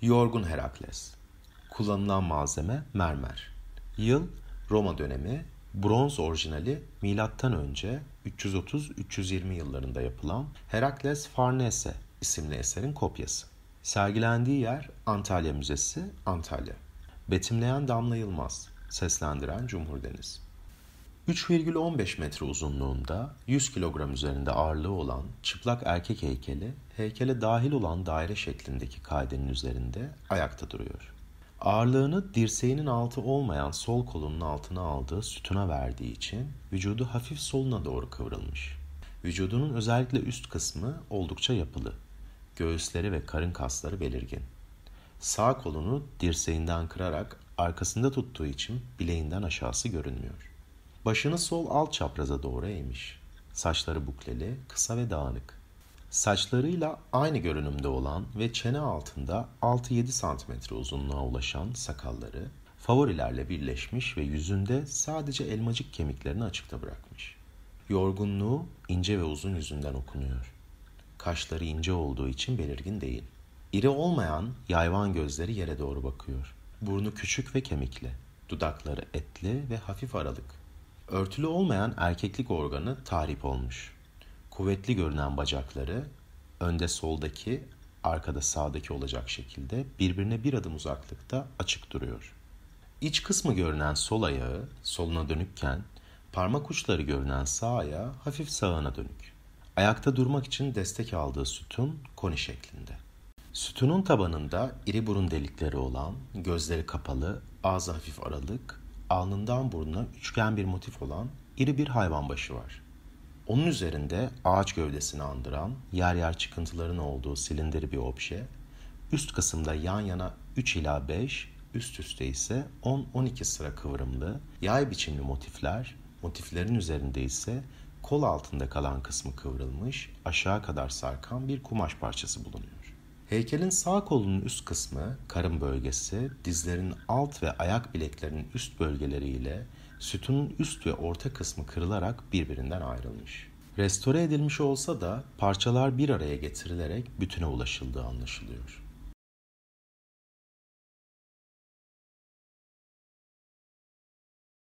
Yorgun Herakles. Kullanılan malzeme mermer. Yıl Roma dönemi, bronz orijinali M.Ö. 330-320 yıllarında yapılan Herakles Farnese isimli eserin kopyası. Sergilendiği yer Antalya Müzesi, Antalya. Betimleyen Damla Yılmaz, seslendiren Cumhur Deniz. 3,15 metre uzunluğunda, 100 kilogram üzerinde ağırlığı olan çıplak erkek heykeli, heykele dahil olan daire şeklindeki kaidenin üzerinde ayakta duruyor. Ağırlığını dirseğinin altı olmayan sol kolunun altına aldığı sütuna verdiği için vücudu hafif soluna doğru kıvrılmış. Vücudunun özellikle üst kısmı oldukça yapılı. Göğüsleri ve karın kasları belirgin. Sağ kolunu dirseğinden kırarak arkasında tuttuğu için bileğinden aşağısı görünmüyor. Başını sol alt çapraza doğru eğmiş. Saçları bukleli, kısa ve dağınık. Saçlarıyla aynı görünümde olan ve çene altında 6-7 santimetre uzunluğa ulaşan sakalları favorilerle birleşmiş ve yüzünde sadece elmacık kemiklerini açıkta bırakmış. Yorgunluğu ince ve uzun yüzünden okunuyor. Kaşları ince olduğu için belirgin değil. İri olmayan yayvan gözleri yere doğru bakıyor. Burnu küçük ve kemikli. Dudakları etli ve hafif aralık. Örtülü olmayan erkeklik organı tahrip olmuş. Kuvvetli görünen bacakları önde soldaki, arkada sağdaki olacak şekilde birbirine bir adım uzaklıkta açık duruyor. İç kısmı görünen sol ayağı soluna dönükken, parmak uçları görünen sağ ayağı hafif sağına dönük. Ayakta durmak için destek aldığı sütun koni şeklinde. Sütunun tabanında iri burun delikleri olan, gözleri kapalı, ağzı hafif aralık, alnından burnuna üçgen bir motif olan iri bir hayvan başı var. Onun üzerinde ağaç gövdesini andıran, yer yer çıkıntıların olduğu silindir bir obje, üst kısımda yan yana 3 ila 5, üst üste ise 10-12 sıra kıvrımlı, yay biçimli motifler, motiflerin üzerinde ise kol altında kalan kısmı kıvrılmış, aşağı kadar sarkan bir kumaş parçası bulunuyor. Heykelin sağ kolunun üst kısmı, karın bölgesi, dizlerin alt ve ayak bileklerinin üst bölgeleriyle sütunun üst ve orta kısmı kırılarak birbirinden ayrılmış. Restore edilmiş olsa da parçalar bir araya getirilerek bütüne ulaşıldığı anlaşılıyor.